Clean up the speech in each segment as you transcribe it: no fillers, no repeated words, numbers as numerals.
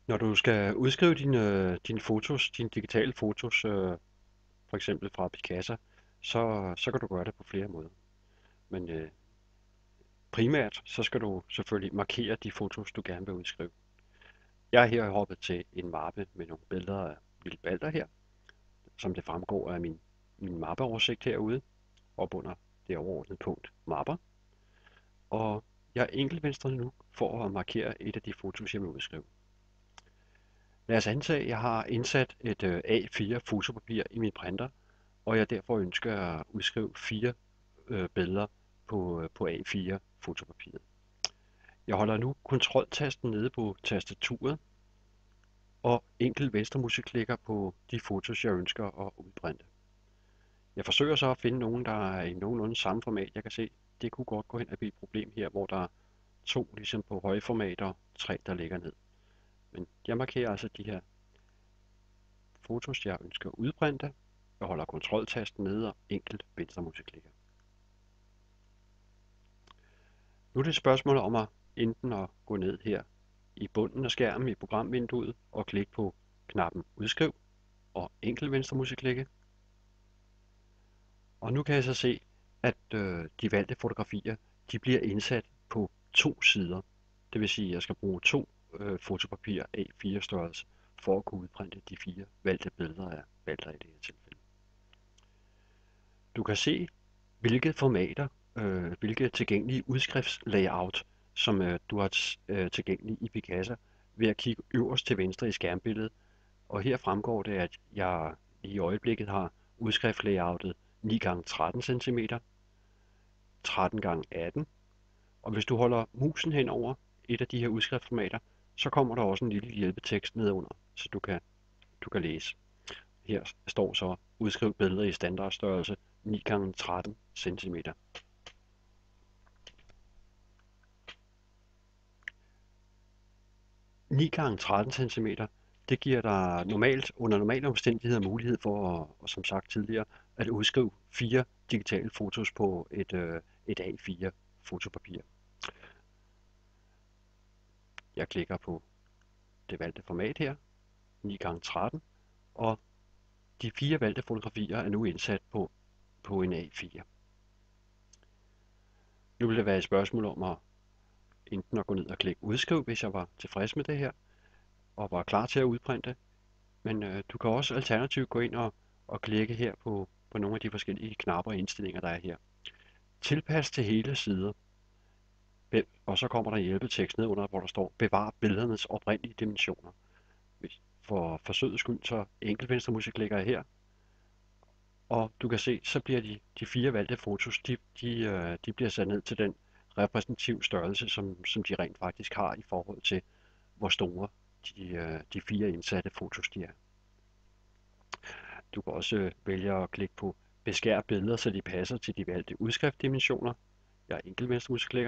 Når du skal udskrive dine fotos, dine digitale fotos, for eksempel fra Picasa, så kan du gøre det på flere måder. Men primært så skal du selvfølgelig markere de fotos, du gerne vil udskrive. Jeg er her hoppet til en mappe med nogle billeder af Lille Balder her, som det fremgår af min mappeoversigt herude, op under det overordnede punkt Mapper. Og jeg er enkeltvenstre nu for at markere et af de fotos, jeg vil udskrive. Lad os antage, at jeg har indsat et A4 fotopapir i min printer, og jeg derfor ønsker at udskrive 4 billeder på A4 fotopapiret. Jeg holder nu kontroltasten nede på tastaturet og enkelt venstre museklikker på de fotos, jeg ønsker at udprinte. Jeg forsøger så at finde nogen, der er i nogenlunde samme format. Jeg kan se, det kunne godt gå hen og blive et problem her, hvor der er 2 ligesom på højformat og 3, der ligger ned. Men jeg markerer altså de her fotos, jeg ønsker at udprinte. Jeg holder kontroltasten nede og enkelt venstre museklikker. Nu er det et spørgsmål om enten at gå ned her i bunden af skærmen i programvinduet og klikke på knappen Udskriv og enkelt venstre museklikke. Og nu kan jeg så se, at de valgte fotografier, de bliver indsat på 2 sider. Det vil sige, at jeg skal bruge 2 fotopapirer A4 størrelse for at kunne udprinte de 4 valgte billeder af Balder i det her tilfælde. Du kan se, hvilke formater, hvilke tilgængelige udskriftslayout, som du har tilgængelige i Picasa ved at kigge øverst til venstre i skærmbilledet. Og her fremgår det, at jeg i øjeblikket har udskriftlayoutet 9x13 cm, 13x18. Og hvis du holder musen hen over et af de her udskriftformater, så kommer der også en lille hjælpetekst nedunder, så du kan læse. Her står så udskriv billeder i standardstørrelse 9x13 cm. 9x13 cm, det giver dig under normale omstændigheder mulighed for, og som sagt tidligere, at udskrive 4 digitale fotos på et A4 fotopapir. Jeg klikker på det valgte format her, 9x13, og de 4 valgte fotografier er nu indsat på en A4. Nu vil det være et spørgsmål om enten at gå ned og klikke udskriv, hvis jeg var tilfreds med det her, og var klar til at udprinte. Men du kan også alternativt gå ind og klikke her på nogle af de forskellige knapper og indstillinger, der er her. Tilpas til hele sider. Og så kommer der en hjælpetekst ned under, hvor der står bevar billedernes oprindelige dimensioner. For forsøgets skyld, så enkelt venstre museklikker jeg her. Og du kan se, så bliver de 4 valgte fotos, de bliver sat ned til den repræsentative størrelse, som de rent faktisk har i forhold til, hvor store de 4 indsatte fotos de er. Du kan også vælge at klikke på beskær billeder, så de passer til de valgte udskriftdimensioner. Jeg er enkelt venstre museklikker.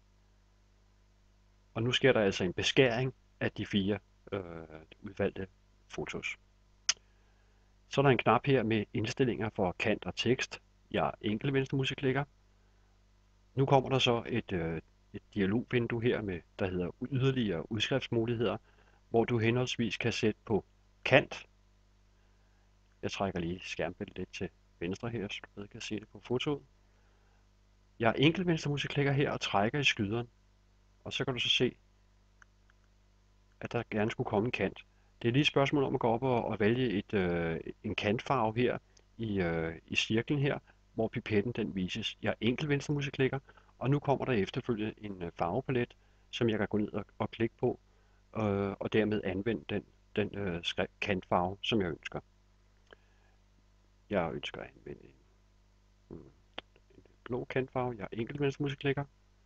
Og nu sker der altså en beskæring af de 4 udvalgte fotos. Så er der en knap her med indstillinger for kant og tekst. Jeg er enkelt venstre museklikker. Nu kommer der så et dialogvindue her med, der hedder yderligere udskriftsmuligheder, hvor du henholdsvis kan sætte på kant. Jeg trækker lige skærmbilledet lidt til venstre her, så du bedre kan se det på fotoet. Jeg er enkelt venstre museklikker her og trækker i skyderen, og så kan du så se, at der gerne skulle komme en kant. Det er lige et spørgsmål om at gå op og vælge en kantfarve her i cirklen her, hvor pipetten den vises. Jeg er enkelt venstre museklikker, og nu kommer der efterfølgende en farvepalet, som jeg kan gå ned og klikke på, og dermed anvende den kantfarve, som jeg ønsker. Jeg ønsker at anvende en blå kantfarve. Jeg er enkelt venstre museklikker.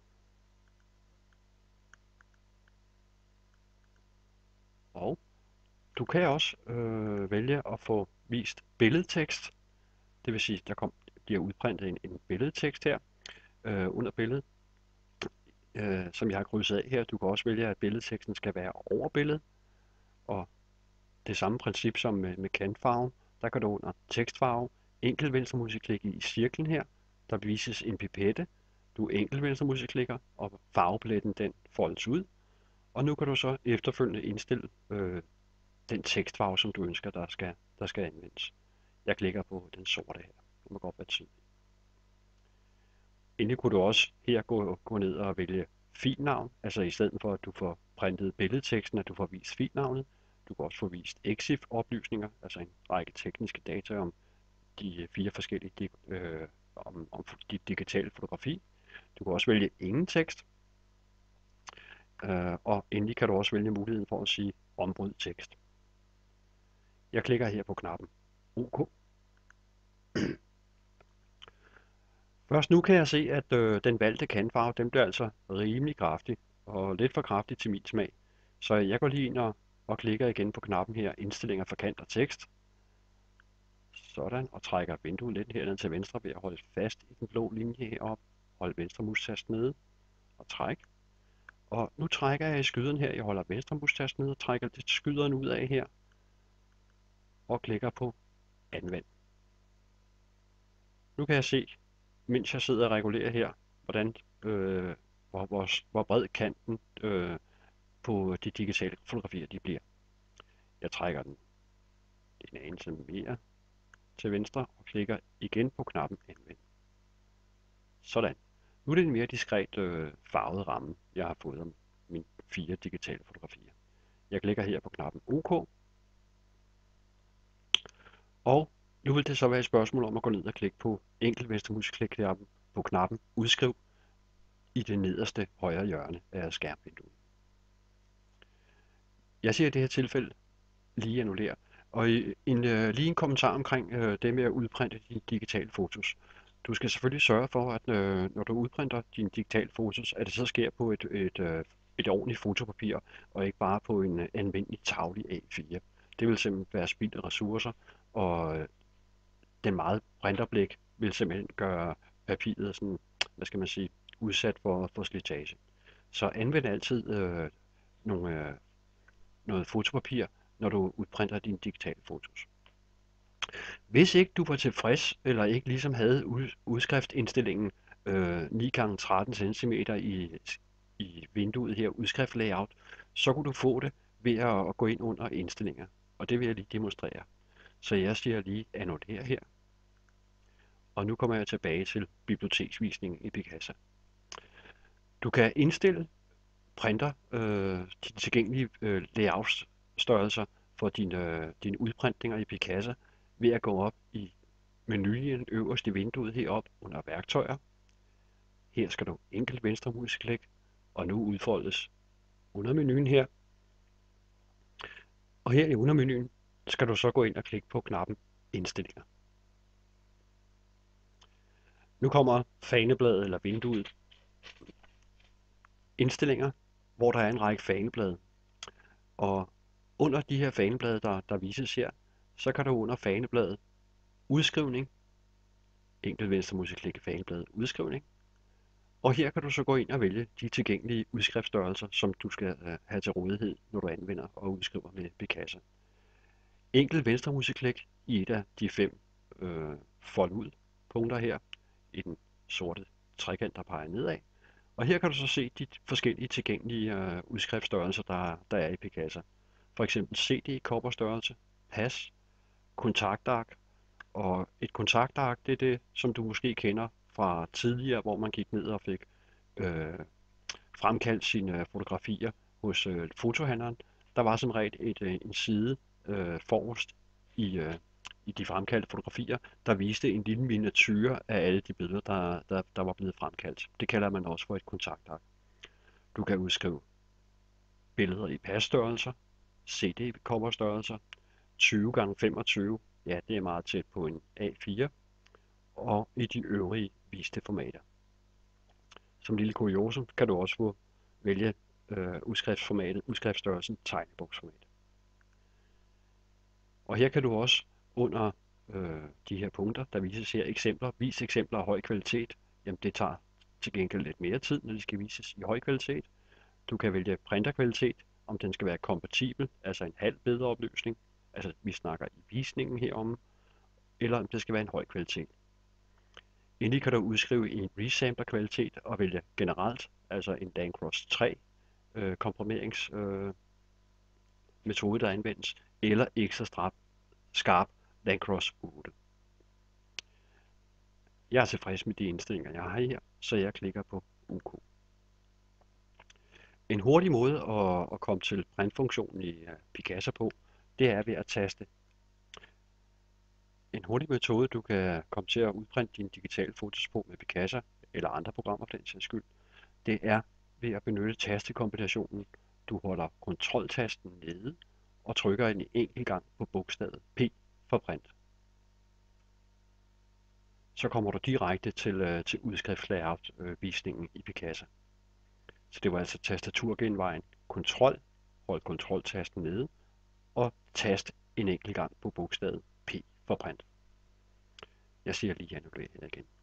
Og du kan også vælge at få vist billedtekst. Det vil sige, at der bliver udprintet en billedtekst her under billedet, som jeg har krydset af her. Du kan også vælge, at billedteksten skal være over billedet. Og det samme princip som med kantfarven. Der kan du under tekstfarve enkelt venstre museklikke i cirklen her. Der vises en pipette. Du enkelt venstre museklikker, og farvepaletten den foldes ud. Og nu kan du så efterfølgende indstille den tekstfarve, som du ønsker, der skal anvendes. Jeg klikker på den sorte her. Det må godt være tydelig. Endelig kunne du også her gå ned og vælge filnavn, altså i stedet for at du får printet billedteksten, at du får vist filnavnet. Du kan også få vist EXIF-oplysninger, altså en række tekniske data om de 4 forskellige om dit digitale fotografi. Du kan også vælge ingen tekst, og endelig kan du også vælge muligheden for at sige ombryd tekst. Jeg klikker her på knappen OK. Først nu kan jeg se, at den valgte kanfarve, den bliver altså rimelig kraftig, og lidt for kraftig til min smag. Så jeg går lige ind og klikker igen på knappen her, indstillinger for kant og tekst. Sådan, og trækker vinduet lidt herned til venstre ved at holde fast i den blå linje heroppe. Hold venstre mus-tast nede og træk. Og nu trækker jeg i skyderen her. Jeg holder venstre mus-tast nede og trækker lidt skyderen ud af her. Og klikker på anvend. Nu kan jeg se, mens jeg sidder og regulerer her, hvordan, hvor bred kanten på de digitale fotografier de bliver. Jeg trækker den en anelse mere til venstre og klikker igen på knappen anvend. Sådan. Nu er det en mere diskret farvet ramme, jeg har fået om mine 4 digitale fotografier. Jeg klikker her på knappen OK. Og nu vil det så være et spørgsmål om at gå ned og klikke på enkelt venstre musklik på knappen udskriv i det nederste højre hjørne af skærmvinduet. Jeg siger i det her tilfælde lige annullere. Og lige en kommentar omkring det med at udprinte de digitale fotos. Du skal selvfølgelig sørge for, at når du udprinter dine digitale fotos, at det så sker på et ordentligt fotopapir, og ikke bare på en almindelig tavlig A4. Det vil simpelthen være spild af ressourcer, og den meget printerblæk vil simpelthen gøre papiret sådan, hvad skal man sige, udsat for slitage. Så anvend altid noget fotopapir, når du udprinter dine digitale fotos. Hvis ikke du var tilfreds, eller ikke ligesom havde udskriftindstillingen 9x13 cm i vinduet her, udskriftlayout, så kunne du få det ved at gå ind under indstillinger. Og det vil jeg lige demonstrere. Så jeg siger lige annullere her. Og nu kommer jeg tilbage til biblioteksvisningen i Picasa. Du kan indstille printer de tilgængelige layout-størrelser for dine udprintninger i Picasa ved at gå op i menuen øverst i vinduet heroppe under værktøjer. Her skal du enkelt venstre musklik, og nu udfoldes undermenuen her. Og her i undermenuen skal du så gå ind og klikke på knappen indstillinger. Nu kommer fanebladet eller vinduet indstillinger, hvor der er en række faneblade. Og under de her faneblade, der vises her, så kan du under fanebladet udskrivning, enkelt venstre musklik i fanebladet udskrivning. Og her kan du så gå ind og vælge de tilgængelige udskriftstørrelser, som du skal have til rådighed, når du anvender og udskriver med Picasa. Enkelt venstre musklik i et af de 5 fold ud punkter her i den sorte trekant, der peger nedad. Og her kan du så se de forskellige tilgængelige udskriftstørrelser, der er i Picasa. For eksempel CD-kopperstørrelse, pas, kontaktark. Og et kontaktark, det er det, som du måske kender fra tidligere, hvor man gik ned og fik fremkaldt sine fotografier hos fotohandleren. Der var som regel en side forrest i de fremkaldte fotografier, der viste en lille miniature af alle de billeder, der var blevet fremkaldt. Det kalder man også for et kontaktark. Du kan udskrive billeder i passtørrelser, CD-coverstørrelser, 20x25, ja det er meget tæt på en A4, og i de øvrige viste formater. Som lille kuriosum kan du også vælge udskriftstørrelsen tegnebogsformat. Og her kan du også under de her punkter, der vises her eksempler, vis eksempler af høj kvalitet. Jamen det tager til gengæld lidt mere tid, når de skal vises i høj kvalitet. Du kan vælge printerkvalitet, om den skal være kompatibel, altså en halv billedopløsning, altså vi snakker i visningen herom, eller om det skal være en høj kvalitet. Endelig kan du udskrive i en resampler kvalitet og vælge generelt, altså en Dancross 3, komprimeringsmetode, der anvendes, eller ekstra skarp Landcross 8. Jeg er tilfreds med de indstillinger, jeg har her, så jeg klikker på OK. En hurtig måde at komme til printfunktionen i Picasa på, det er ved at taste. En hurtig metode, du kan komme til at udprinte dine digitale fotos på med Picasa, eller andre programmer for den sags skyld, det er ved at benytte tastekombinationen. Du holder kontroltasten nede og trykker en enkelt gang på bogstavet P for print. Så kommer du direkte til udskriftslayout-visningen i Picasa. Så det var altså tastaturgenvejen kontrol, hold kontroltasten nede og tast en enkelt gang på bogstavet P for print. Jeg siger lige annullér her igen.